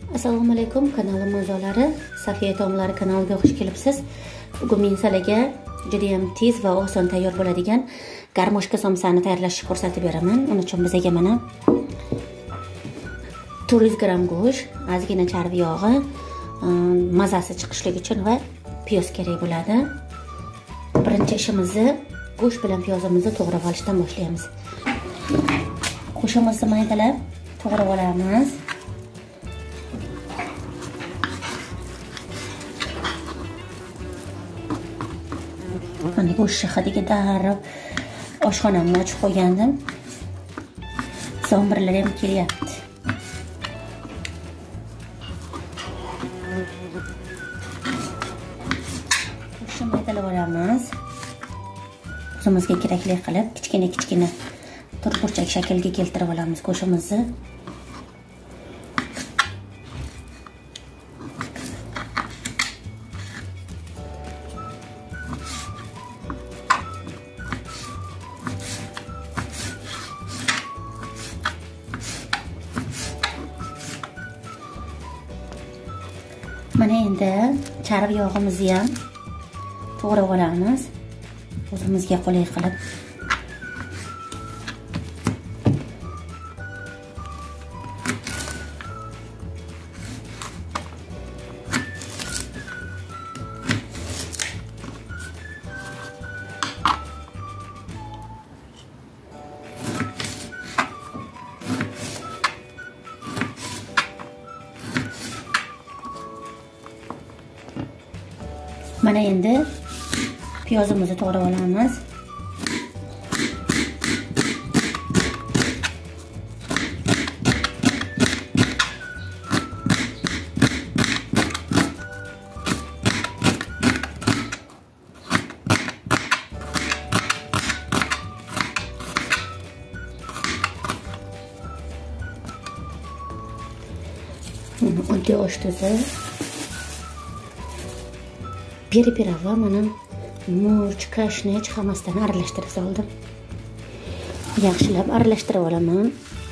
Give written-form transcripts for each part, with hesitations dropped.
Assalomu alaykum, kanalim a'zolari. Safiya taomlari kanaliga xush kelibsiz. Bugun men sizlarga juda ham tez va oson tayyor bo'ladigan garmoshka somsani tayyorlashni ko'rsatib beraman. Uning uchun bizga mana 400 gram go'sht, ozgina chorva yog'i, mazasi chiqishligi uchun va piyoz kerak bo'ladi. Birinchi ishimizni go'sht bilan piyozimizni to'g'rab olishdan boshlaymiz. Go'shtimizni maydalab to'g'rab olamiz. Mana go'sht hadiga darrov oshxonamni ochib qo'ygandim. Zombirlar ham kelyapti. Go'shtni maydalab olamiz. O'zimizga kerakli qilib kichkina to'rtburchak shaklga keltirib olamiz go'shtimizni. Mana endi chorva yog'imizni ham to'g'rab olamiz. O'zimizga qulay qilib. Mana endi piyozimizni to'g'rab olamiz. Oddiy osh tuzi. Bir va mana murch, kashnich hammasini aralashtirib soldim. Yaxshilab aralashtirib olaman.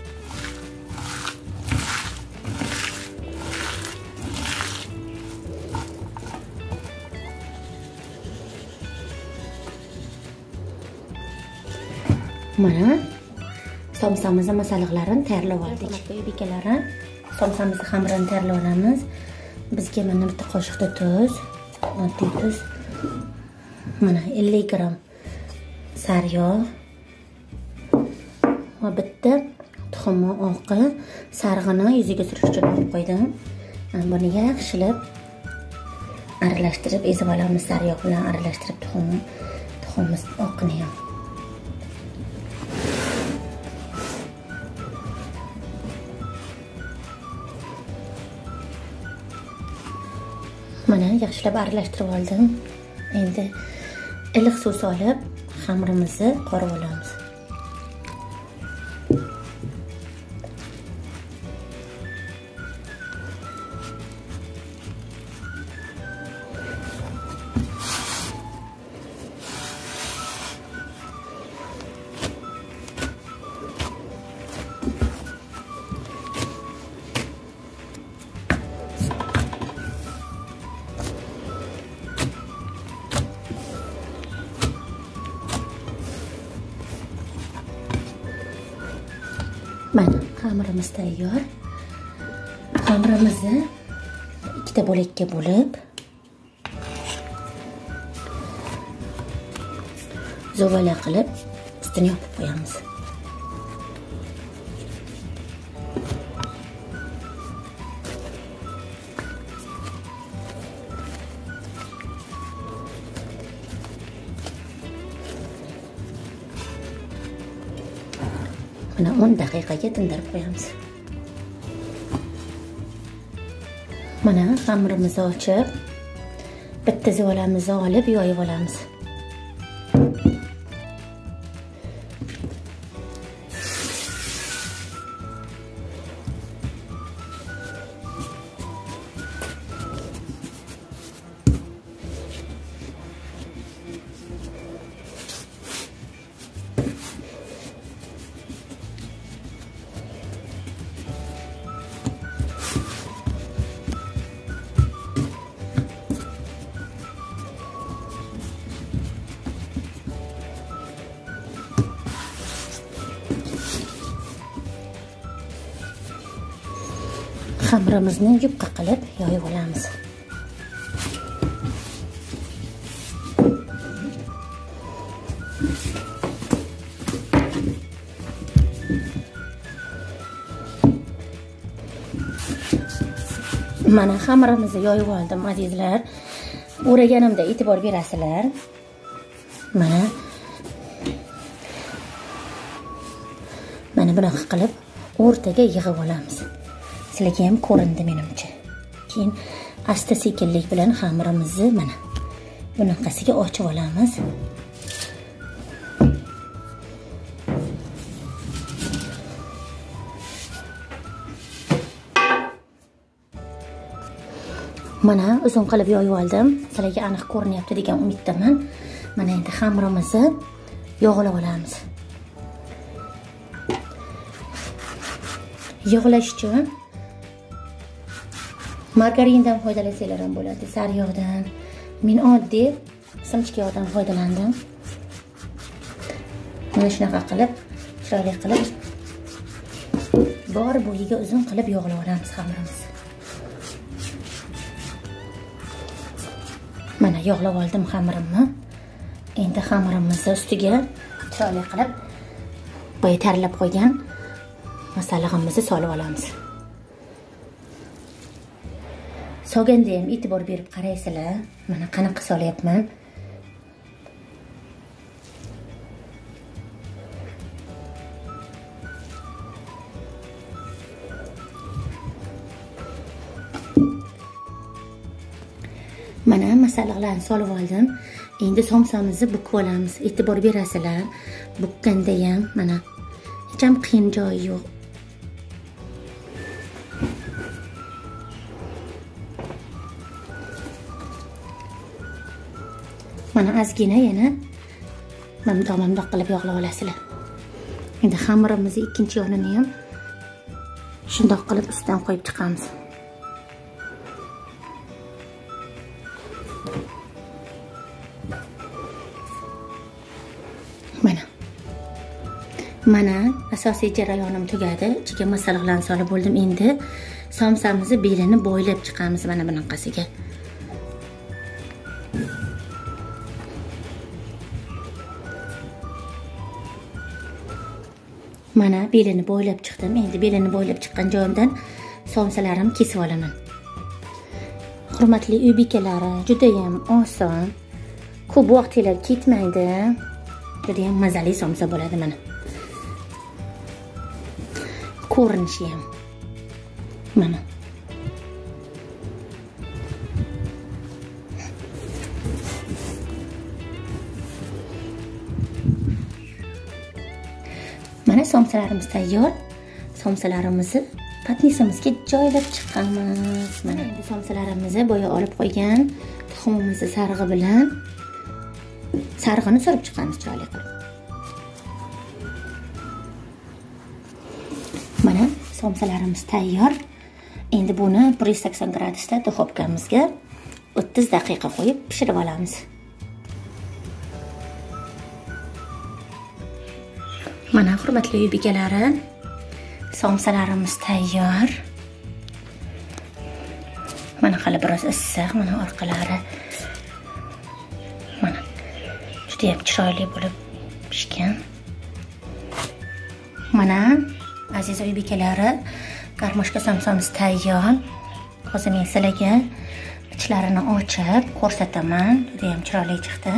Mana somsamizni masalliqlarini tayyorlab oldik. Bekalari, somsamizni xamirini tayyorlab olamiz. Bizga mana bitta qoshiqda tuz, oddiy tuz, mana 50 gram sariyog' va bitta tuxumni oqi, sarig'ini yuziga surish uchun olib qo'ydim. Buni yaxshilab aralashtirib ezib olamiz. Sariyog' bilan aralashtirib tuxumni oqini ham. Mana yaxshilab aralashtirib oldim. Endi iliq suv solib xamirimizni qorib olamiz. Mana xamirimiz tayyor. Xamirimizni ikkita bo'lakka bo'lib zo'vala qilib ustini yopib qo'yamiz. Mana 10 daqiqaga tindirib qo'yamiz. Mana xamirimizni ochib, bitta zo'valamizni olib yoyib olamiz. xamirimizni yupqa qilib yoyib olamiz. Mana xamirimizni yoyib oldim azizlar. O'raganimda e'tibor berasizlar. Mana bunaqa qilib o'rtaga yig'ib olamiz. Sizlarga ham ko'rindi menimcha. Keyin asta-sekinlik bilan xamirimizni mana bunaqasiga ochib olamiz. Mana uzun qilib yoyib oldim. Sizlarga aniq ko'rinyapti degan umiddaman. Mana endi xamirimizni yog'lab olamiz. Yog'lash uchun margarindan foydalansanglar ham bo'ladi, sariyog'dan. Men oddiy simchka yog'dan foydalandim. Mana shunaqa qilib, chiroyli qilib bor bo'yiga uzun qilib yog'lab olamiz xamirimizni. Mana yog'lab oldim xamirimni. Endi xamirimizni ustiga chiroyli qilib boya tayyorlab qo'ygan masallig'imizni solib olamiz. Solganda ham e'tibor berib qaraysizlar. Mana qanaqa solyapman. Mana masalliqlarni solib oldim. Endi somsamizni bukib olamiz. E'tibor berasizlar. Bukkanda ham mana hech ham qiyin joyi yo'q. Mana ozgina yana mamdoq qilib yog'lab olasizlar. Endi xamirimizni ikkinchi yonini ham shundoq qilib ustidan qo'yib chiqamiz. Mana asosiy jarayonim tugadi. Ichiga masalliqlarni solib bo'ldim. Endi somsamizni belini bo'ylab chiqamiz mana bunaqasiga. Mana belini bo'ylab chiqdim. Endi belini bo'ylab chiqqan joyimdan somsalarimni kesib olaman. Hurmatli uy bekalari, juda ham oson. Ko'p vaqtlar ketmaydi. Juda ham mazali somsa bo'ladi mana. Ko'rinishi ham mana somsalarimiz tayyor. Somsalarimizni patnisamizga joylab chiqamiz. Mana endi somsalarimizni boya olib qo'ygan tuxumimizni sarig'i bilan sarig'ini surib chiqamiz chiroyli qilib. Mana somsalarimiz tayyor. Endi buni 180 gradusda duxovkamizga 30 daqiqa qo'yib pishirib olamiz. Mana hurmatli uy bekalari, somsalarimiz tayyor. Mana hali biroz issiq, mana orqalari. Mana juda ham chiroyli bo'lib pishgan. Mana aziz uy bekalari, garmoshka somsamiz tayyor. Hozir men sizlarga ichlarini ochib ko'rsataman. Juda ham chiroyli chiqdi.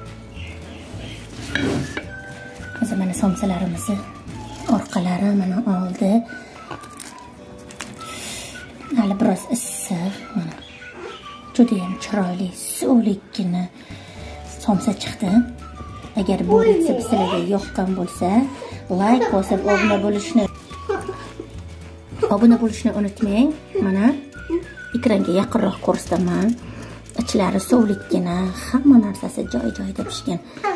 Hozir mana somsalarimizni orqalari mana oldi. Hali biroz issiq. Mana juda ham chiroyli, suvlikkina somsa chiqdi. Agar bu retsept sizlarga yoqqan bo'lsa, like bosib obuna bo'lishni unutmang. Mana ekranga yaqinroq ko'rsataman. Ichlari suvlikkina, hamma narsasi joy-joyida pishgan.